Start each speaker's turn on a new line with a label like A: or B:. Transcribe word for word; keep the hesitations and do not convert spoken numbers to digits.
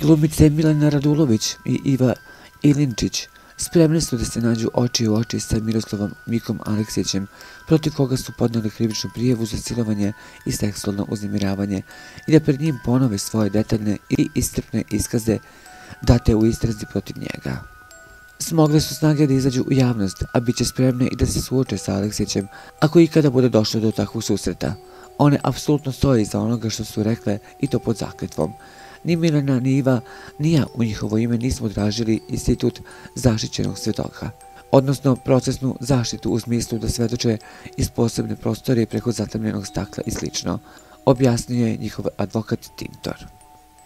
A: Glumice Milena Radulović i Iva Ilinčić spremne su da se nađu oči u oči sa Miroslavom Mikom Aleksićem, protiv koga su podneli krivičnu prijavu za silovanje i seksualno uznemiravanje, i da pred njim ponove svoje detaljne i iscrpne iskaze date u istrazi protiv njega. Smogle su snage da izađu u javnost, a bit će spremne i da se suoče sa Aleksićem ako ikada bude došlo do takvog susreta. One apsolutno stoje iza onoga što su rekle, i to pod zakletvom. Ni Milena, ni Iva, ni ja u njihovo ime nismo tražili institut zaštićenog svedoka, odnosno procesnu zaštitu u smislu da svedoče iz posebne prostorije preko zatamljenog stakla i slično, objasnio je njihov advokat Tintor.